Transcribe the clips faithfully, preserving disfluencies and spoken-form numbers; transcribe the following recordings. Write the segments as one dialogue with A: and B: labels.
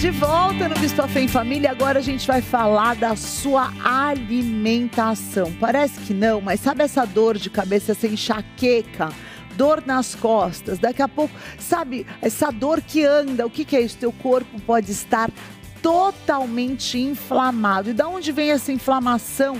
A: De volta no Visto a Fé em Família, agora a gente vai falar da sua alimentação. Parece que não, mas sabe essa dor de cabeça, essa enxaqueca, dor nas costas, daqui a pouco, sabe, essa dor que anda, o que, que é isso? Teu corpo pode estar totalmente inflamado. E da onde vem essa inflamação?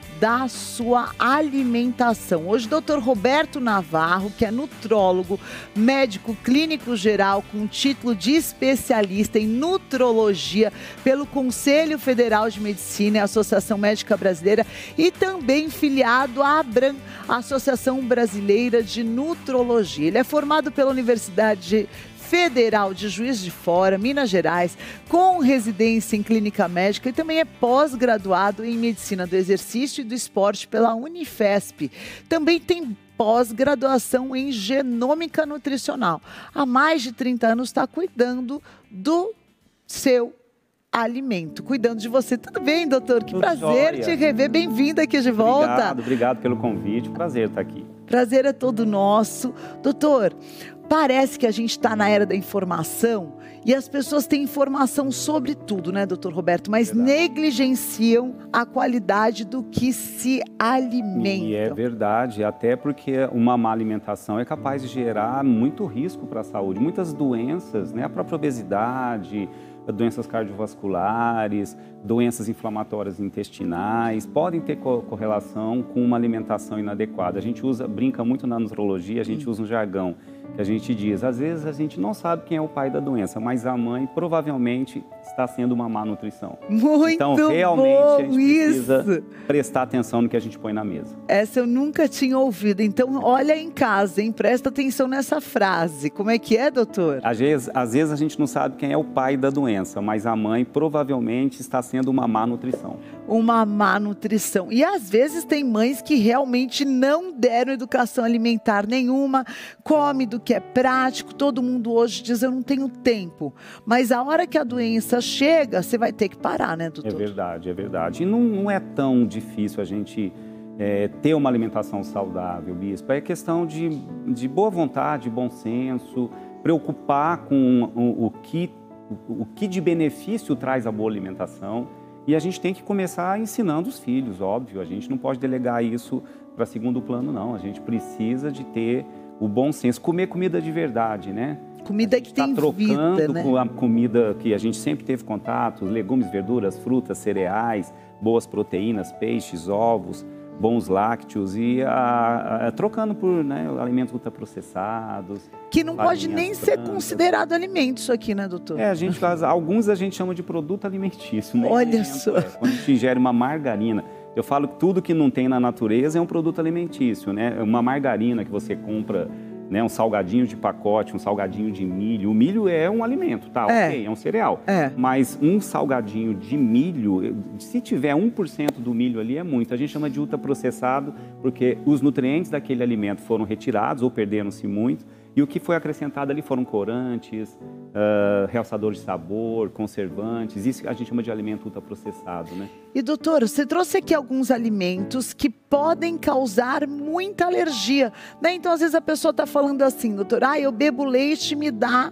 A: Da sua alimentação. Hoje, doutor Roberto Navarro, que é nutrólogo, médico clínico geral, com título de especialista em nutrologia pelo Conselho Federal de Medicina e Associação Médica Brasileira e também filiado à ABRAM, Associação Brasileira de Nutrologia. Ele é formado pela Universidade Federal de Juiz de Fora, Minas Gerais, com residência em clínica médica e também é pós-graduado em medicina do exercício e do esporte pela Unifesp. Também tem pós-graduação em genômica nutricional. Há mais de trinta anos está cuidando do seu alimento, cuidando de você. Tudo bem, doutor? Que
B: Tudo
A: prazer
B: jóia.
A: te rever. Bem-vindo aqui de volta.
B: Obrigado, obrigado pelo convite. Prazer estar aqui.
A: Prazer é todo nosso. Doutor, parece que a gente está na era da informação e as pessoas têm informação sobre tudo, né, doutor Roberto? Mas
B: Verdade.
A: negligenciam a qualidade do que se alimenta.
B: E é verdade, até porque uma má alimentação é capaz de gerar muito risco para a saúde. Muitas doenças, né, a própria obesidade, doenças cardiovasculares, doenças inflamatórias intestinais, podem ter co correlação com uma alimentação inadequada. A gente usa, brinca muito na nutrologia, a gente usa um jargão que a gente diz, às vezes a gente não sabe quem é o pai da doença, mas a mãe provavelmente está sendo uma má nutrição.
A: Muito
B: então, realmente,
A: bom
B: a gente precisa
A: isso.
B: prestar atenção no que a gente põe na mesa.
A: Essa eu nunca tinha ouvido. Então, olha em casa, hein? Presta atenção nessa frase. Como é que é, doutor?
B: Às vezes, às vezes a gente não sabe quem é o pai da doença, mas a mãe provavelmente está sendo uma má nutrição.
A: Uma má nutrição. E às vezes tem mães que realmente não deram educação alimentar nenhuma, come do que é prático, todo mundo hoje diz eu não tenho tempo. Mas a hora que a doença chega, você vai ter que parar, né, doutor?
B: É verdade, é verdade. E não, não é tão difícil a gente é, ter uma alimentação saudável, bispo. É questão de, de boa vontade, bom senso, preocupar com o, o, que, o, o que de benefício traz a boa alimentação. E a gente tem que começar ensinando os filhos, óbvio. A gente não pode delegar isso para segundo plano, não. A gente precisa de ter o bom senso. Comer comida de verdade, né?
A: Comida que tem
B: trocando
A: vida, né?
B: Com a comida que a gente sempre teve contato, legumes, verduras, frutas, cereais, boas proteínas, peixes, ovos, bons lácteos e a, a, trocando por, né, alimentos ultraprocessados.
A: Que não pode nem
B: farinhas
A: ser
B: brancas.
A: considerado alimento isso aqui, né, doutor?
B: É, a gente faz, alguns a gente chama de produto alimentício. Né?
A: Olha
B: Alimento,
A: só.
B: é. Quando a gente ingere uma margarina, eu falo que tudo que não tem na natureza é um produto alimentício, né? Uma margarina que você compra, né, um salgadinho de pacote, um salgadinho de milho. O milho é um alimento, tá?
A: É.
B: Ok, é um cereal.
A: É.
B: Mas um salgadinho de milho, se tiver um por cento do milho ali, é muito. A gente chama de ultraprocessado porque os nutrientes daquele alimento foram retirados ou perderam-se muito. E o que foi acrescentado ali foram corantes, uh, realçadores de sabor, conservantes. Isso a gente chama de alimento ultraprocessado, né?
A: E doutor, você trouxe aqui alguns alimentos que podem causar muita alergia, né? Então, às vezes a pessoa está falando assim, doutor, ah, eu bebo leite, me dá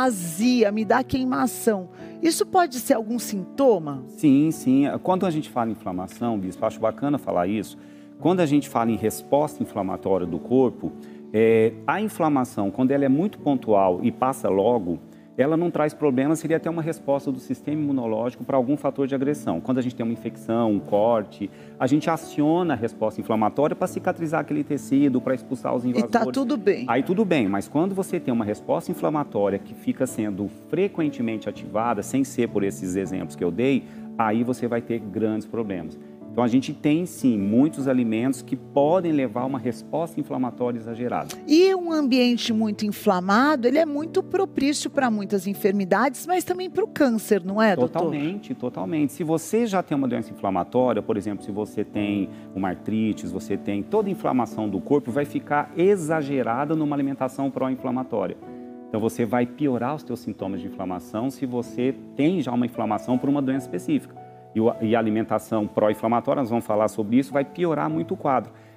A: azia, me dá queimação. Isso pode ser algum sintoma?
B: Sim, sim. Quando a gente fala em inflamação, bispo, acho bacana falar isso. Quando a gente fala em resposta inflamatória do corpo, É, a inflamação, quando ela é muito pontual e passa logo, ela não traz problema, seria até uma resposta do sistema imunológico para algum fator de agressão. Quando a gente tem uma infecção, um corte, a gente aciona a resposta inflamatória para cicatrizar aquele tecido, para expulsar os invasores.
A: E tá tudo bem.
B: Aí tudo bem, mas quando você tem uma resposta inflamatória que fica sendo frequentemente ativada, sem ser por esses exemplos que eu dei, aí você vai ter grandes problemas. Então, a gente tem, sim, muitos alimentos que podem levar a uma resposta inflamatória exagerada.
A: E um ambiente muito inflamado, ele é muito propício para muitas enfermidades, mas também para o câncer, não é, doutor?
B: Totalmente, totalmente. Se você já tem uma doença inflamatória, por exemplo, se você tem uma artrite, você tem toda a inflamação do corpo, vai ficar exagerada numa alimentação pró-inflamatória. Então, você vai piorar os seus sintomas de inflamação se você tem já uma inflamação por uma doença específica. E a alimentação pró-inflamatória, nós vamos falar sobre isso, vai piorar muito o quadro.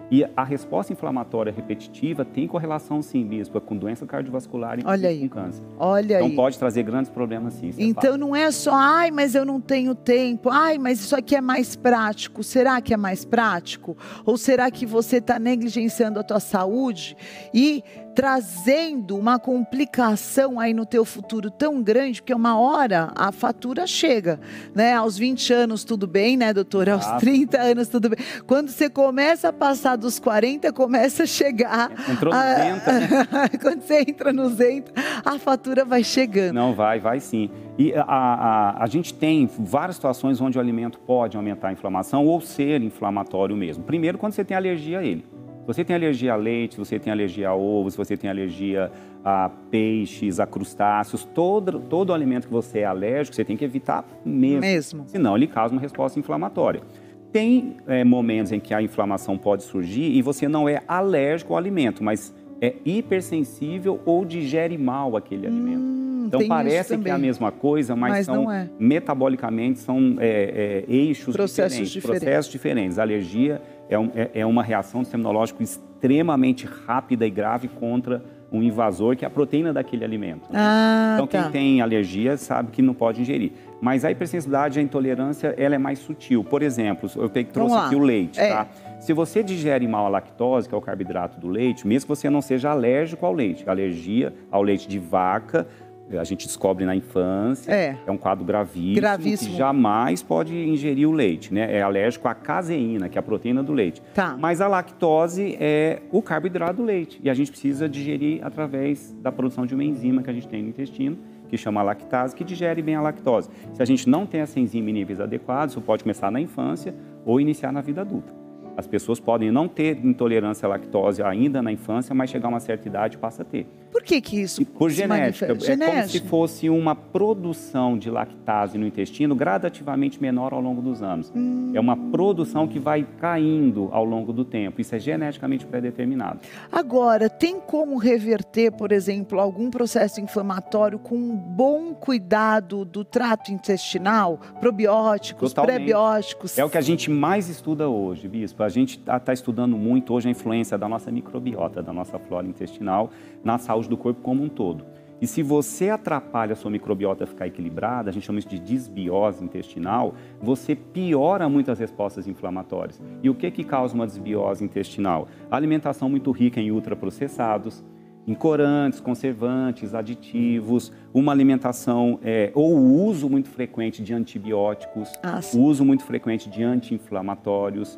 B: E a resposta inflamatória repetitiva tem correlação, sim, bispo, com doença cardiovascular e
A: Olha aí.
B: com câncer.
A: Olha
B: então
A: aí.
B: pode trazer grandes problemas, sim.
A: Então
B: fato.
A: não é só, ai, mas eu não tenho tempo, ai, mas isso aqui é mais prático. Será que é mais prático? Ou será que você está negligenciando a tua saúde e trazendo uma complicação aí no teu futuro tão grande, porque uma hora a fatura chega, né? Aos vinte anos tudo bem, né, doutora? Aos
B: Ah.
A: trinta anos tudo bem. Quando você começa a passar dos quarenta, começa a chegar.
B: Entrou no
A: a...
B: Zenta, né?
A: Quando você entra no Zenta, a fatura vai chegando.
B: Não, vai, vai sim. E a, a, a gente tem várias situações onde o alimento pode aumentar a inflamação ou ser inflamatório mesmo. Primeiro, quando você tem alergia a ele. Se você tem alergia a leite, se você tem alergia a ovos, se você tem alergia a peixes, a crustáceos, todo, todo alimento que você é alérgico, você tem que evitar mesmo.
A: Mesmo.
B: Senão ele causa uma resposta inflamatória. Tem é, momentos em que a inflamação pode surgir e você não é alérgico ao alimento, mas é hipersensível ou digere mal aquele alimento.
A: Hum,
B: então parece que é a mesma coisa, mas,
A: mas
B: são
A: não é.
B: metabolicamente são é, é, eixos
A: processos
B: diferentes,
A: diferentes.
B: processos diferentes. A alergia é, um, é, é uma reação do sistema imunológico extremamente rápida e grave contra um invasor, que é a proteína daquele alimento.
A: Ah,
B: então,
A: tá.
B: quem tem alergia sabe que não pode ingerir. Mas a hipersensibilidade, a intolerância, ela é mais sutil. Por exemplo, eu trouxe aqui o leite,
A: é.
B: tá? Se você digere mal a lactose, que é o carboidrato do leite, mesmo que você não seja alérgico ao leite, alergia ao leite de vaca, a gente descobre na infância,
A: é,
B: é um quadro gravíssimo,
A: gravíssimo,
B: que jamais pode ingerir o leite, né? É alérgico à caseína, que é a proteína do leite.
A: Tá.
B: Mas a lactose é o carboidrato do leite, e a gente precisa digerir através da produção de uma enzima que a gente tem no intestino, que chama lactase, que digere bem a lactose. Se a gente não tem essa enzima em níveis adequados, isso pode começar na infância ou iniciar na vida adulta. As pessoas podem não ter intolerância à lactose ainda na infância, mas chegar a uma certa idade passa a ter.
A: Por que que isso
B: e por
A: se
B: genética.
A: manifesta?
B: É
A: Genética.
B: como se fosse uma produção de lactase no intestino gradativamente menor ao longo dos anos. Hum. É uma produção que vai caindo ao longo do tempo. Isso é geneticamente pré-determinado.
A: Agora, tem como reverter, por exemplo, algum processo inflamatório com um bom cuidado do trato intestinal? Probióticos,
B: Totalmente.
A: prebióticos?
B: É o que a gente mais estuda hoje, Bispo. A gente está estudando muito hoje a influência da nossa microbiota, da nossa flora intestinal, na saúde do corpo como um todo. E se você atrapalha a sua microbiota a ficar equilibrada, a gente chama isso de desbiose intestinal, você piora muito as respostas inflamatórias. E o que que causa uma desbiose intestinal? A alimentação muito rica em ultraprocessados, em corantes, conservantes, aditivos, uma alimentação é, ou o uso muito frequente de antibióticos,
A: ah,
B: o uso muito frequente de anti-inflamatórios.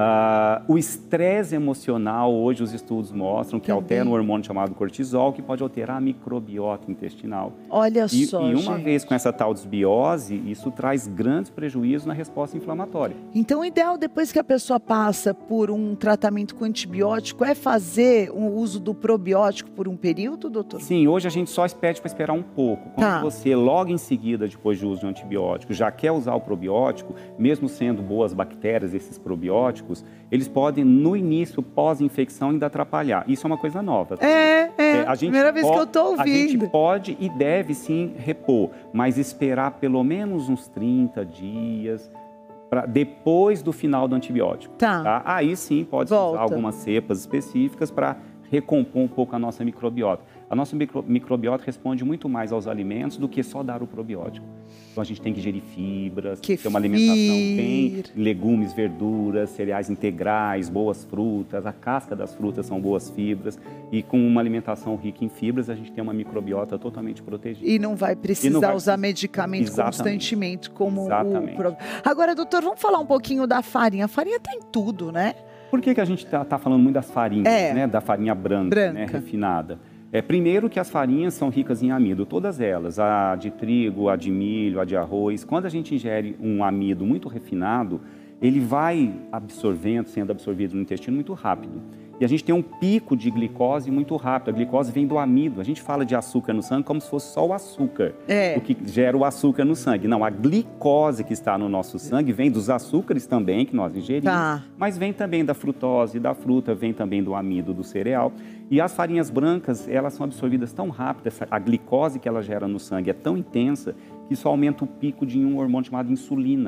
B: Uh, o estresse emocional, hoje os estudos mostram que
A: Também.
B: altera um hormônio chamado cortisol, que pode alterar a microbiota intestinal.
A: Olha
B: e,
A: só,
B: E uma
A: gente.
B: vez com essa tal desbiose, isso traz grandes prejuízos na resposta inflamatória.
A: Então, o ideal, depois que a pessoa passa por um tratamento com antibiótico, é fazer o uso do probiótico por um período, doutor?
B: Sim, hoje a gente só pede para esperar um pouco. Quando
A: tá.
B: você, logo em seguida, depois do uso de um antibiótico, já quer usar o probiótico, mesmo sendo boas bactérias, esses probióticos, eles podem, no início, pós-infecção, ainda atrapalhar. Isso é uma coisa nova. Tá?
A: É, é,
B: é a gente
A: primeira vez
B: pode,
A: que eu estou ouvindo.
B: A gente pode e deve, sim, repor, mas esperar pelo menos uns trinta dias, pra, depois do final do antibiótico.
A: Tá.
B: Tá? Aí, sim, pode usar algumas cepas específicas para recompor um pouco a nossa microbiota. A nossa micro, microbiota responde muito mais aos alimentos do que só dar o probiótico. Então, a gente tem que gerir fibras,
A: que
B: ter uma alimentação bem, legumes, verduras, cereais integrais, boas frutas, a casca das frutas são boas fibras. E com uma alimentação rica em fibras, a gente tem uma microbiota totalmente protegida.
A: E não vai precisar
B: não vai
A: usar medicamento
B: Exatamente.
A: constantemente como
B: Exatamente.
A: o... Agora, doutor, vamos falar um pouquinho da farinha. A farinha está em tudo, né?
B: Por que que a gente está tá falando muito das farinhas,
A: é.
B: né? Da farinha branca,
A: branca.
B: Né? Refinada? É, primeiro que as farinhas são ricas em amido, todas elas, a de trigo, a de milho, a de arroz. Quando a gente ingere um amido muito refinado, ele vai absorvendo, sendo absorvido no intestino muito rápido. E a gente tem um pico de glicose muito rápido. A glicose vem do amido. A gente fala de açúcar no sangue como se fosse só o açúcar,
A: é.
B: o que gera o açúcar no sangue. Não, a glicose que está no nosso sangue vem dos açúcares também, que nós ingerimos,
A: tá.
B: mas vem também da frutose da fruta, vem também do amido do cereal. E as farinhas brancas, elas são absorvidas tão rápido, essa, a glicose que ela gera no sangue é tão intensa que isso aumenta o pico de um hormônio chamado insulina.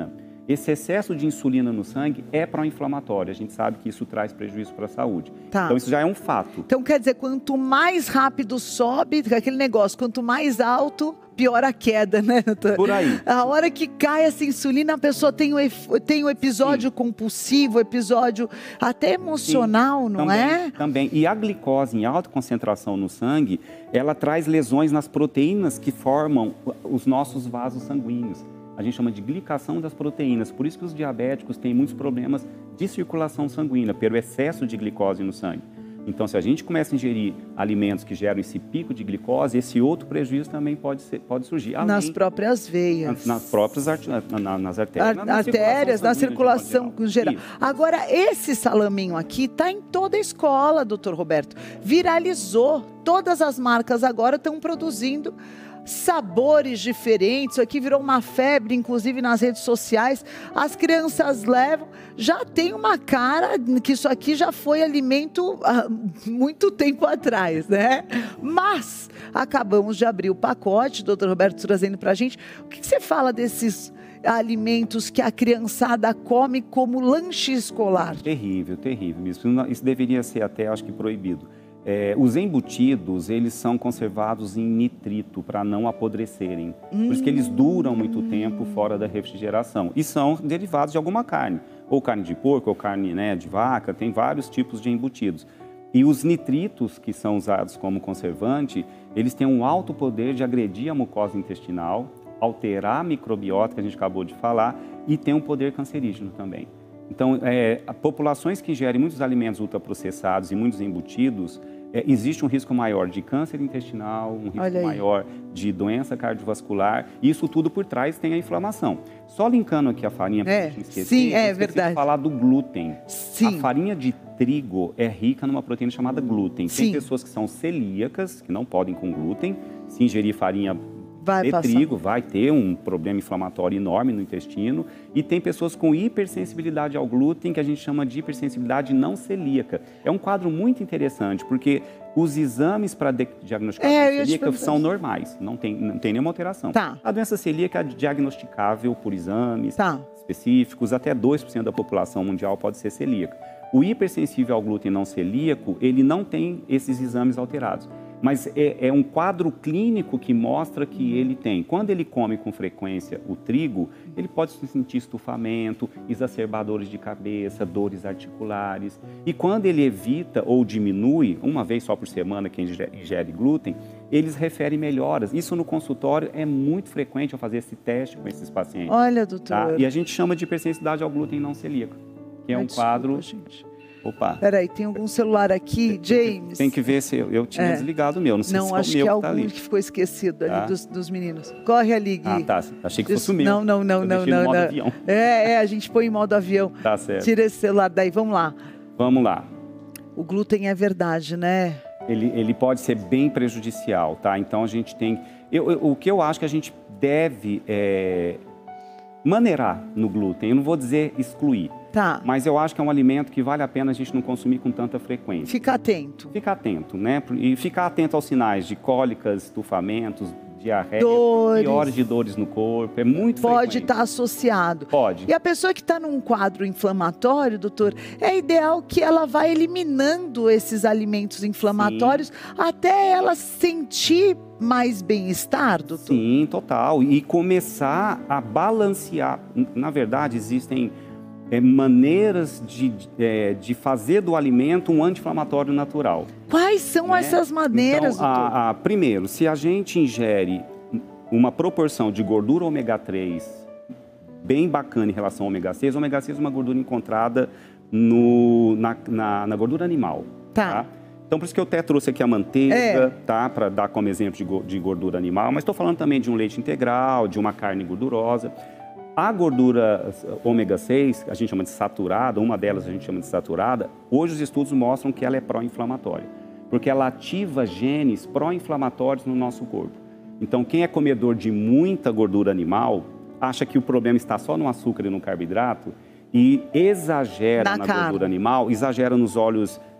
B: Esse excesso de insulina no sangue é pró-inflamatório. A gente sabe que isso traz prejuízo para a saúde.
A: Tá.
B: Então, isso já é um fato.
A: Então, quer dizer, quanto mais rápido sobe, aquele negócio, quanto mais alto, pior a queda, né, doutor?
B: Por aí.
A: A hora que cai essa insulina, a pessoa tem o, tem o episódio Sim. compulsivo, episódio até emocional, Sim. não
B: também,
A: é?
B: Também. E a glicose em alta concentração no sangue, ela traz lesões nas proteínas que formam os nossos vasos sanguíneos. A gente chama de glicação das proteínas. Por isso que os diabéticos têm muitos problemas de circulação sanguínea, pelo excesso de glicose no sangue. Então, se a gente começa a ingerir alimentos que geram esse pico de glicose, esse outro prejuízo também pode, ser, pode surgir. Além,
A: nas próprias veias.
B: Nas, nas próprias art, na, nas artérias.
A: Ar,
B: na,
A: artérias, na circulação
B: em geral.
A: geral. Agora, esse salaminho aqui está em toda a escola, doutor Roberto. Viralizou. Todas as marcas agora estão produzindo sabores diferentes. Isso aqui virou uma febre, inclusive nas redes sociais. As crianças levam, já tem uma cara que isso aqui já foi alimento há muito tempo atrás, né? Mas acabamos de abrir o pacote, doutor Roberto trazendo para a gente. O que, que você fala desses alimentos que a criançada come como lanche escolar?
B: Terrível, terrível. Isso, isso deveria ser até, acho que, proibido. É, os embutidos, eles são conservados em nitrito para não apodrecerem. Hum. Por isso que eles duram muito tempo fora da refrigeração. E são derivados de alguma carne. Ou carne de porco, ou carne, né, de vaca. Tem vários tipos de embutidos. E os nitritos, que são usados como conservante, eles têm um alto poder de agredir a mucosa intestinal, alterar a microbiota, que a gente acabou de falar, e tem um poder cancerígeno também. Então, é, populações que ingerem muitos alimentos ultraprocessados e muitos embutidos, é, existe um risco maior de câncer intestinal, um risco maior de doença cardiovascular, e isso tudo por trás tem a inflamação. Só linkando aqui a farinha, para a gente esquecer,
A: sim, é
B: verdade. falar do glúten.
A: Sim.
B: A farinha de trigo é rica numa proteína chamada glúten. Sim. Tem pessoas que são celíacas, que não podem com glúten, se ingerir farinha Vai de passar. trigo, vai ter um problema inflamatório enorme no intestino. E tem pessoas com hipersensibilidade ao glúten, que a gente chama de hipersensibilidade não celíaca. É um quadro muito interessante, porque os exames para diagnosticar
A: é,
B: a celíaca são normais, não tem, não tem nenhuma alteração.
A: Tá.
B: A doença celíaca é diagnosticável por exames
A: tá.
B: específicos, até dois por cento da população mundial pode ser celíaca. O hipersensível ao glúten não celíaco, ele não tem esses exames alterados. Mas é, é um quadro clínico que mostra que ele tem. Quando ele come com frequência o trigo, ele pode sentir estufamento, exacerbar dores de cabeça, dores articulares. E quando ele evita ou diminui, uma vez só por semana, quem ingere glúten, eles referem melhoras. Isso no consultório é muito frequente eu fazer esse teste com esses pacientes.
A: Olha, doutor.
B: Tá? E a gente chama de hipersensibilidade ao glúten não celíaco, que é um
A: desculpa,
B: quadro...
A: gente.
B: Opa.
A: Peraí, tem algum celular aqui, James?
B: Tem que ver se eu, eu tinha é. desligado o meu, não sei
A: não,
B: se
A: acho
B: é o meu
A: que é
B: que tá
A: algum
B: ali.
A: que ficou esquecido ali
B: tá.
A: dos, dos meninos. Corre ali, Gui.
B: Ah, tá. Achei que fosse o meu.
A: Não, não, não,
B: eu
A: não,
B: não.
A: não.
B: Modo
A: não.
B: avião.
A: É, é, a gente põe em modo avião.
B: Tá certo.
A: Tira esse celular daí, vamos lá.
B: Vamos lá.
A: O glúten é verdade, né?
B: Ele, ele pode ser bem prejudicial, tá? Então a gente tem... Eu, eu, o que eu acho que a gente deve é, maneirar no glúten, eu não vou dizer excluir.
A: Tá.
B: Mas eu acho que é um alimento que vale a pena a gente não consumir com tanta frequência.
A: Fica atento.
B: Fica atento, né? E ficar atento aos sinais de cólicas, estufamentos, diarreia,
A: dores.
B: piores de dores no corpo. É muito
A: Pode
B: frequente.
A: estar associado.
B: Pode.
A: E a pessoa que está num quadro inflamatório, doutor, é ideal que ela vá eliminando esses alimentos inflamatórios Sim. até ela sentir mais bem-estar, doutor?
B: Sim, total. E começar a balancear. Na verdade, existem... É, maneiras de, é, de fazer do alimento um anti-inflamatório natural.
A: Quais são né? essas maneiras,
B: então,
A: doutor?
B: A, a, primeiro, se a gente ingere uma proporção de gordura ômega três bem bacana em relação ao ômega seis, o ômega seis é uma gordura encontrada no, na, na, na gordura animal.
A: Tá.
B: tá? Então, por isso que eu até trouxe aqui a manteiga,
A: é.
B: tá? Para dar como exemplo de, de gordura animal, mas estou falando também de um leite integral, de uma carne gordurosa. A gordura ômega seis, a gente chama de saturada, uma delas a gente chama de saturada, hoje os estudos mostram que ela é pró-inflamatória, porque ela ativa genes pró-inflamatórios no nosso corpo. Então, quem é comedor de muita gordura animal, acha que o problema está só no açúcar e no carboidrato, e exagera na, na gordura animal, exagera nos óleos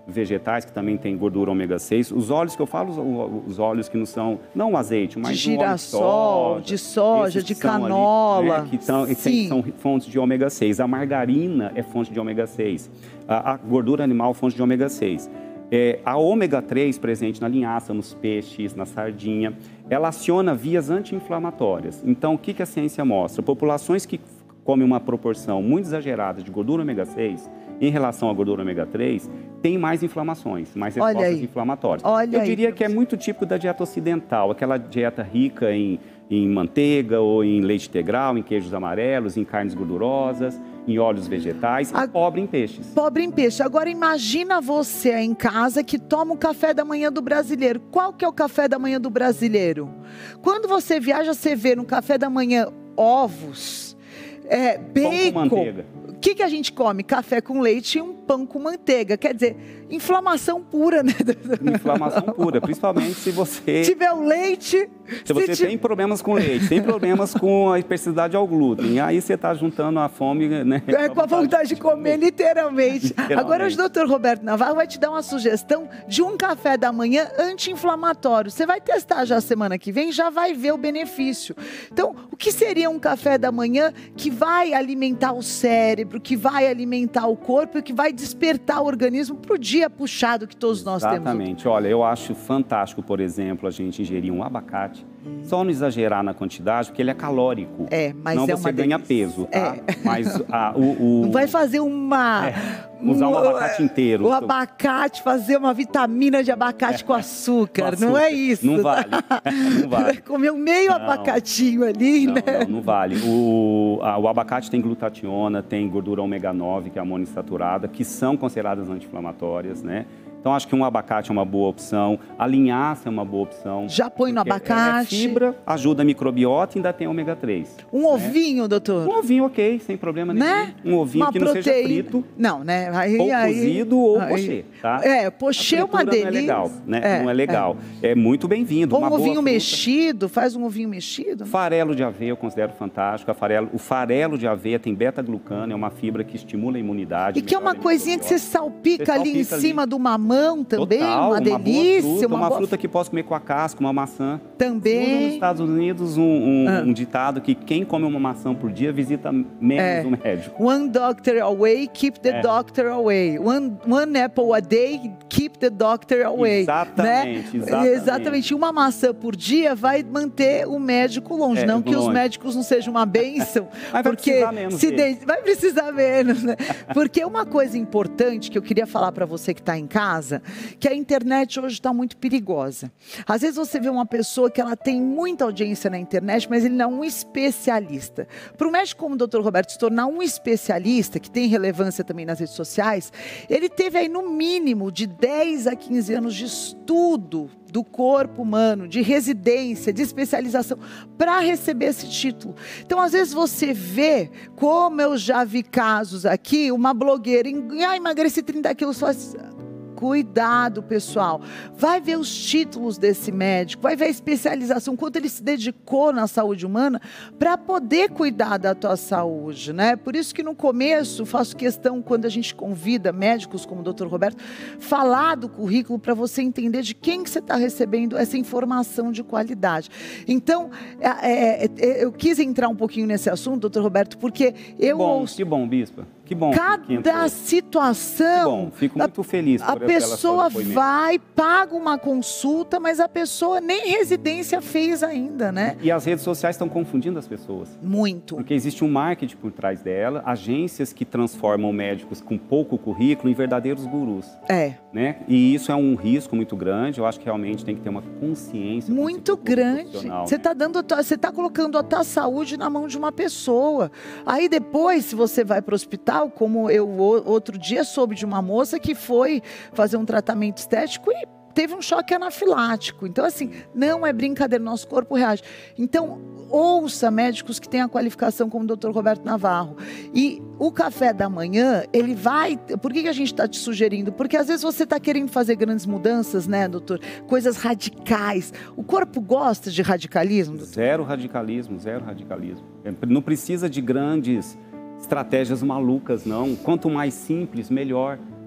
B: vegetais, que também tem gordura ômega seis. Os óleos que eu falo, os, os óleos que não são, não o azeite, mas
A: de girassol, de soja, de canola.
B: Ali, né, que, tão, que são fontes de ômega seis. A margarina é fonte de ômega seis. A, a gordura animal é fonte de ômega seis. É, a ômega três presente na linhaça, nos peixes, na sardinha, ela aciona vias anti-inflamatórias. Então, o que, que a ciência mostra? Populações que comem uma proporção muito exagerada de gordura ômega seis em relação à gordura ômega três, tem mais inflamações, mais respostas inflamatórias.
A: Olha
B: Eu diria
A: aí,
B: que é muito típico da dieta ocidental, aquela dieta rica em, em manteiga ou em leite integral, em queijos amarelos, em carnes gordurosas, em óleos vegetais,
A: A...
B: e pobre em peixes.
A: Pobre em peixe. Agora imagina você em casa que toma o café da manhã do brasileiro. Qual que é o café da manhã do brasileiro? Quando você viaja, você vê no café da manhã ovos, é, bacon.
B: Pão com manteiga.
A: O que, que a gente come? Café com leite e um pão com manteiga. Quer dizer, inflamação pura, né?
B: Inflamação pura, principalmente se você...
A: Se tiver o leite...
B: Se você se tem problemas com leite, tem problemas com a hipersensibilidade ao glúten, aí você está juntando a fome, né?
A: É, com a vontade de comer, comer. Literalmente. literalmente. Agora hoje o doutor Roberto Navarro vai te dar uma sugestão de um café da manhã anti-inflamatório. Você vai testar já semana que vem, já vai ver o benefício. Então, o que seria um café da manhã que vai alimentar o cérebro, que vai alimentar o corpo e que vai despertar o organismo para o dia puxado que todos nós temos?
B: Exatamente. Olha, eu acho fantástico, por exemplo, a gente ingerir um abacate. Só não exagerar na quantidade, porque ele é calórico.
A: É, mas
B: não
A: é
B: você
A: uma
B: ganha
A: delícia.
B: peso, tá?
A: É.
B: Mas a, o, o...
A: Não vai fazer uma...
B: É. Usar um abacate inteiro.
A: O abacate, fazer uma vitamina de abacate com açúcar. açúcar. Não é isso.
B: Não vale. Não vale.
A: Comer um meio não. abacatinho ali,
B: não,
A: né?
B: Não, não vale. O, a, o abacate tem glutationa, tem gordura ômega nove, que é a monoinsaturada, que são consideradas anti-inflamatórias, né? Então, acho que um abacate é uma boa opção. A linhaça é uma boa opção.
A: Já põe no abacate.
B: É fibra, ajuda a microbiota e ainda tem ômega três.
A: Um né? ovinho, doutor?
B: Um ovinho, ok, sem problema
A: né?
B: nenhum. Um ovinho
A: uma
B: que
A: proteína.
B: não seja frito.
A: Não, né? Aí,
B: ou
A: aí,
B: cozido ou
A: aí,
B: pochê, tá?
A: É, pochê é uma delícia.
B: Não é legal, né?
A: É,
B: não é legal. É, é muito bem-vindo.
A: Ou um ovinho mexido, faz um ovinho mexido.
B: Farelo de aveia eu considero fantástico. A farelo, o farelo de aveia tem beta-glucano, é uma fibra que estimula a imunidade.
A: E que é uma coisinha que você salpica, você salpica ali em cima ali. do mamão também.
B: Total.
A: Uma, uma delícia,
B: fruta,
A: uma,
B: uma
A: boa...
B: fruta que posso comer com a casca, uma maçã.
A: Também.
B: Nos Estados Unidos, um, um, ah. um ditado que quem come uma maçã por dia visita menos
A: é.
B: o médico.
A: One doctor away, keep the é. doctor away. One, one apple a day, keep the doctor away.
B: Exatamente,
A: né?
B: exatamente.
A: Exatamente. Uma maçã por dia vai manter o médico longe. É, não que longe. os médicos não sejam uma bênção.
B: Mas
A: porque
B: vai precisar menos.
A: Se de... Vai precisar menos, né? Porque uma coisa importante que eu queria falar para você que está em casa, que a internet hoje está muito perigosa. Às vezes você vê uma pessoa que ela tem muita audiência na internet, mas ele não é um especialista. Para um médico como o doutor Roberto se tornar um especialista, que tem relevância também nas redes sociais, ele teve aí no mínimo de dez a quinze anos de estudo do corpo humano, de residência, de especialização, para receber esse título. Então, às vezes você vê, como eu já vi casos aqui, uma blogueira, ah, emagreci trinta quilos, faz... Cuidado, pessoal. Vai ver os títulos desse médico, vai ver a especialização, quanto ele se dedicou na saúde humana para poder cuidar da tua saúde, né? Por isso que no começo faço questão, quando a gente convida médicos como o doutor Roberto, falar do currículo para você entender de quem que você está recebendo essa informação de qualidade. Então, é, é, é, eu quis entrar um pouquinho nesse assunto, doutor Roberto, porque eu...
B: Que bom,
A: ouço...
B: que bom, bispa. Que bom.
A: Cada situação...
B: Que bom, fico muito feliz por
A: A pessoa vai, paga uma consulta, mas a pessoa nem residência fez ainda, né?
B: E as redes sociais estão confundindo as pessoas.
A: Muito.
B: Porque existe um marketing por trás dela, agências que transformam médicos com pouco currículo em verdadeiros gurus.
A: É.
B: Né? E isso é um risco muito grande, eu acho que realmente tem que ter uma consciência.
A: Muito grande. Você está
B: né?
A: dando, você está colocando a tua saúde na mão de uma pessoa. Aí depois, se você vai para o hospital, como eu outro dia soube de uma moça que foi fazer um tratamento estético e teve um choque anafilático. Então, assim, não é brincadeira, nosso corpo reage. Então, ouça médicos que têm a qualificação como o doutor Roberto Navarro. E o café da manhã, ele vai... Por que que a gente está te sugerindo? Porque às vezes você está querendo fazer grandes mudanças, né, doutor? Coisas radicais. O corpo gosta de radicalismo, doutor?
B: Zero radicalismo, zero radicalismo. Não precisa de grandes estratégias malucas, não. Quanto mais simples, melhor.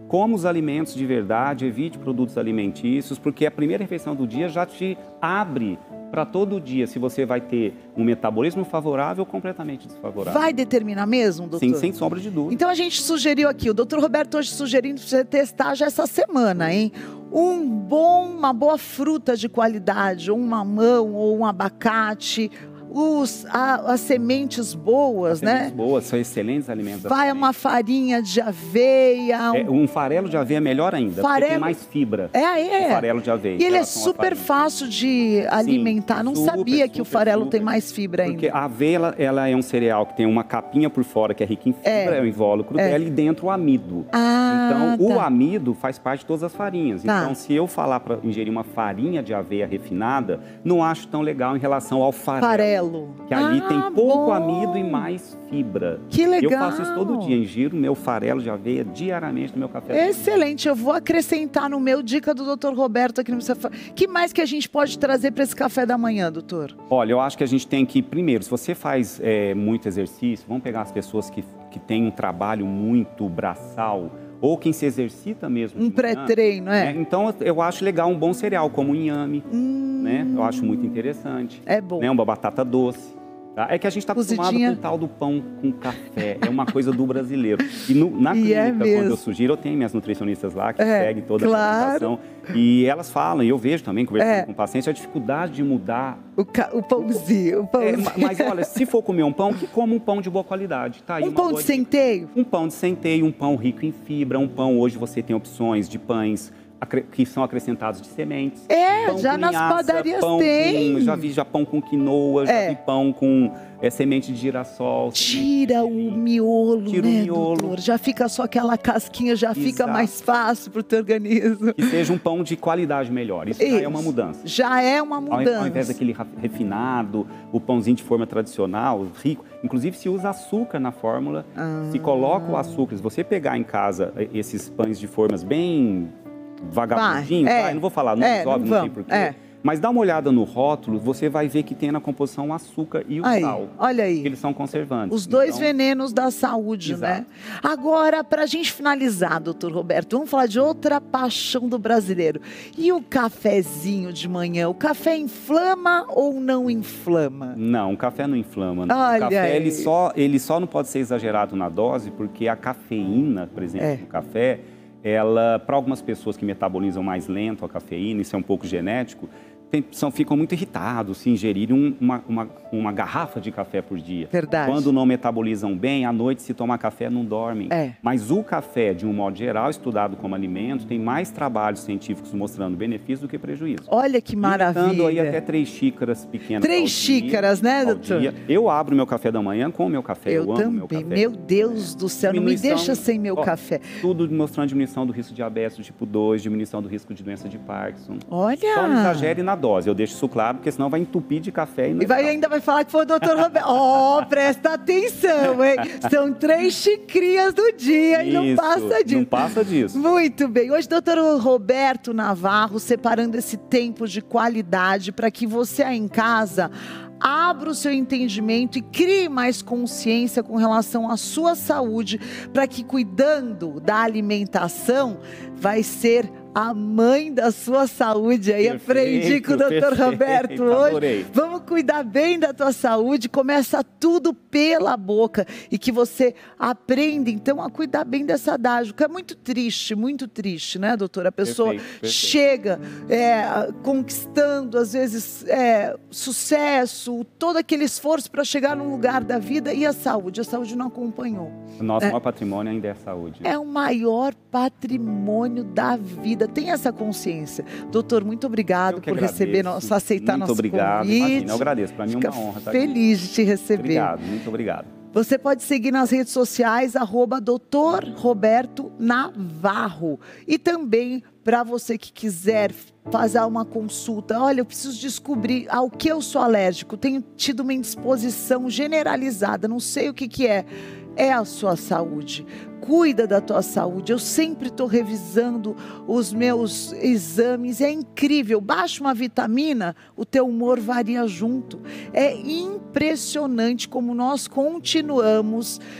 B: coma os alimentos de verdade, evite produtos alimentícios, porque a primeira refeição do dia já te abre para todo dia se você vai ter um metabolismo favorável ou completamente desfavorável.
A: Vai determinar mesmo, doutor?
B: Sim, sem sombra de dúvida.
A: Então a gente sugeriu aqui, o doutor Roberto hoje sugerindo você testar já essa semana, hein? Um bom, uma boa fruta de qualidade, ou um mamão, ou um abacate, os, a, as sementes boas,
B: as
A: né?
B: Sementes boas, são excelentes alimentos.
A: Vai uma farinha de aveia. Um,
B: é, um farelo de aveia é melhor ainda, farelo... porque tem mais fibra.
A: É, é.
B: O farelo de aveia.
A: E ele é super fácil de alimentar. Sim, Não super, sabia que super, o farelo super, tem mais fibra ainda.
B: Porque a aveia, ela, ela é um cereal que tem uma capinha por fora que é rica em fibra, é, é o invólucro é. dela, e dentro o amido.
A: Ah,
B: então,
A: tá.
B: o amido faz parte de todas as farinhas.
A: Tá.
B: Então, se eu falar para ingerir uma farinha de aveia refinada, não acho tão legal em relação ao farelo.
A: Farelo.
B: Que ali
A: ah,
B: tem pouco
A: bom.
B: amido e mais fibra.
A: Que legal.
B: Eu faço isso todo dia, ingiro meu farelo de aveia diariamente no meu café.
A: Excelente, eu vou acrescentar no meu dica do doutor Roberto aqui no seu... Que mais que a gente pode trazer para esse café da manhã, doutor?
B: Olha, eu acho que a gente tem que, primeiro, se você faz é, muito exercício, vamos pegar as pessoas que, que têm um trabalho muito braçal, ou quem se exercita mesmo.
A: Um pré-treino, é?
B: Né? Então, eu acho legal um bom cereal, como o inhame, hum, né? Eu acho muito interessante.
A: É bom.
B: Né? Uma batata doce. Tá? É que a gente está acostumado com o tal do pão com café. É uma coisa do brasileiro. E no, na
A: e
B: clínica,
A: é
B: quando eu sugiro, eu tenho minhas nutricionistas lá que
A: é,
B: seguem toda
A: claro.
B: a alimentação. E elas falam, e eu vejo também, conversando é. com pacientes, a dificuldade de mudar.
A: O, ca... o pãozinho, o pãozinho.
B: É, mas olha, se for comer um pão, que coma um pão de boa qualidade. Tá aí
A: um
B: uma
A: pão de centeio?
B: Dica. Um pão de centeio, um pão rico em fibra, um pão, hoje você tem opções de pães que são acrescentados de sementes.
A: É,
B: pão
A: já
B: com
A: nas
B: linhaça,
A: padarias
B: pão
A: tem.
B: Com, já vi já pão com quinoa, já
A: é.
B: vi pão com é, semente de girassol.
A: Tira o miolo,
B: Tira
A: né,
B: o miolo.
A: doutor? Já fica só aquela casquinha, já Exato. Fica mais fácil para o teu organismo.
B: Que seja um pão de qualidade melhor. Isso, Isso já é uma mudança.
A: Já é uma mudança.
B: Ao, ao invés daquele refinado, o pãozinho de forma tradicional, rico. Inclusive, se usa açúcar na fórmula, ah. se coloca o açúcar. Se você pegar em casa esses pães de formas bem vagabundinho,
A: vai, é,
B: vai, não vou falar, não,
A: é,
B: óbvio,
A: não,
B: não tem porquê.
A: É.
B: Mas dá uma olhada no rótulo, você vai ver que tem na composição o açúcar e o
A: aí,
B: sal.
A: Olha aí.
B: Que eles são conservantes.
A: Os dois
B: então,
A: venenos da saúde,
B: exato.
A: Né? Agora, para a gente finalizar, doutor Roberto, vamos falar de outra paixão do brasileiro. E o cafezinho de manhã? O café inflama ou não inflama?
B: Não, o café não inflama. Não.
A: Olha
B: o café,
A: aí.
B: ele só, ele só não pode ser exagerado na dose, porque a cafeína, por exemplo, é. no café, ela, para algumas pessoas que metabolizam mais lento a cafeína, isso é um pouco genético, tem, são, ficam muito irritados se ingerirem um, uma, uma, uma garrafa de café por dia.
A: Verdade.
B: Quando não metabolizam bem, à noite, se tomar café, não dormem.
A: É.
B: Mas o café, de um modo geral, estudado como alimento, tem mais trabalhos científicos mostrando benefício do que prejuízo.
A: Olha que maravilha.
B: Dando aí até três xícaras pequenas.
A: Três xícaras,
B: dia,
A: né, doutor?
B: Dia. Eu abro meu café da manhã com o meu café. Eu, eu amo
A: também.
B: meu café.
A: Meu Deus do céu, não me deixa sem meu
B: ó,
A: café.
B: Tudo mostrando diminuição do risco de diabetes do tipo dois, diminuição do risco de doença de Parkinson.
A: Olha!
B: Só não exagere na dose. Eu deixo isso claro, porque senão vai entupir de café. E, não
A: e vai, ainda vai falar que foi o doutor Roberto. Ó, oh, presta atenção, hein? São três xicrinhas do dia
B: isso,
A: e não passa disso.
B: Não passa disso.
A: Muito bem. Hoje, doutor Roberto Navarro, separando esse tempo de qualidade para que você aí em casa abra o seu entendimento e crie mais consciência com relação à sua saúde, para que cuidando da alimentação vai ser a mãe da sua saúde. Aí perfeito, aprendi com o doutor Roberto hoje. Adorei. Vamos cuidar bem da tua saúde. Começa tudo pela boca e que você aprenda então a cuidar bem dessa adágio, que é muito triste, muito triste, né, doutora? A pessoa perfeito, perfeito. chega é, conquistando às vezes é, sucesso, todo aquele esforço para chegar num lugar da vida e a saúde, a saúde não acompanhou.
B: O nosso
A: é.
B: maior patrimônio ainda é a saúde.
A: É o maior patrimônio da vida. Tem essa consciência. Doutor, muito obrigado por
B: agradeço.
A: receber, nosso, aceitar
B: muito
A: nosso
B: obrigado.
A: convite.
B: Imagina, eu agradeço. Para mim é uma honra estar
A: feliz
B: aqui.
A: de te receber.
B: Obrigado, muito obrigado.
A: Você pode seguir nas redes sociais, arroba doutor Roberto Navarro. E também, para você que quiser fazer uma consulta, olha, eu preciso descobrir ao que eu sou alérgico, tenho tido uma indisposição generalizada, não sei o que que é. É a sua saúde. Cuida da tua saúde. Eu sempre estou revisando os meus exames. É incrível. Baixa uma vitamina, o teu humor varia junto. É impressionante como nós continuamos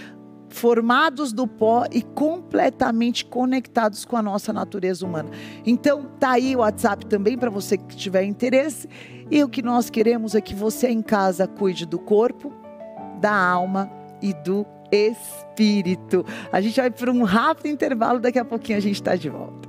A: formados do pó e completamente conectados com a nossa natureza humana. Então, tá aí o WhatsApp também para você que tiver interesse. E o que nós queremos é que você em casa cuide do corpo, da alma e do espírito. A gente vai para um rápido intervalo, daqui a pouquinho a gente está de volta.